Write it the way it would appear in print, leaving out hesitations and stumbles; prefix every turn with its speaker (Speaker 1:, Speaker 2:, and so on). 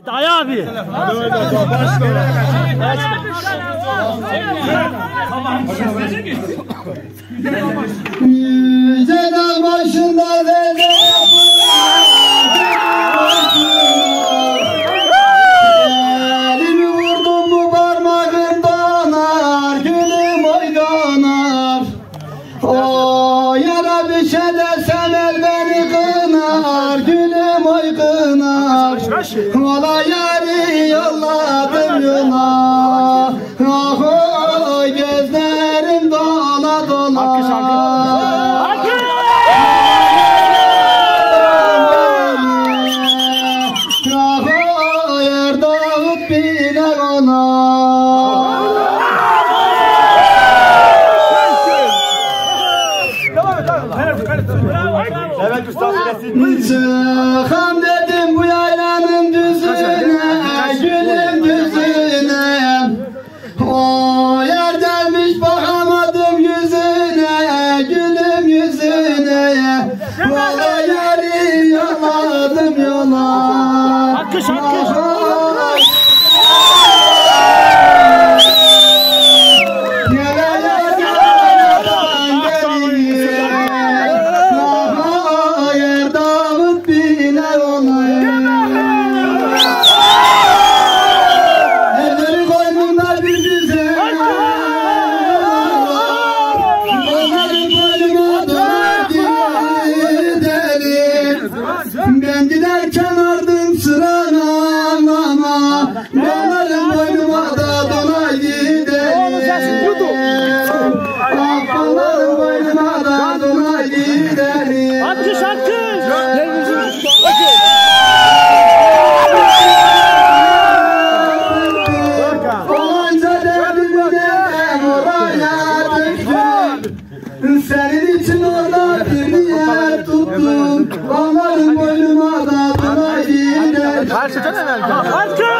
Speaker 1: Dayı abi.
Speaker 2: Yüce dağ başında zeze elimi vurdum mu parmağım donar, gülüm oy donar. O yara bir şey desem el beni kınar, gülüm oy kınar. Ola yari yolladım yola, ah oy gözlerim dola dola.
Speaker 1: Evet usta
Speaker 2: Çıkam dedim bu yaylanın düzüne, gülüm düzüne. O yer gelmiş bakamadım yüzüne, gülüm yüzüne. Valla yeri yolladım yola.
Speaker 1: Alkış alkış.
Speaker 2: Ben giderken ardın sırana ama dolarım boynuma da dolar giderim. Dolarım boynuma da dolar giderim.
Speaker 1: Alkış alkış.
Speaker 2: Onca devrimden oraya düştüm. Senin için orada bir yer tuttum. Onların boynuma da dolar giderim.
Speaker 1: Alkış.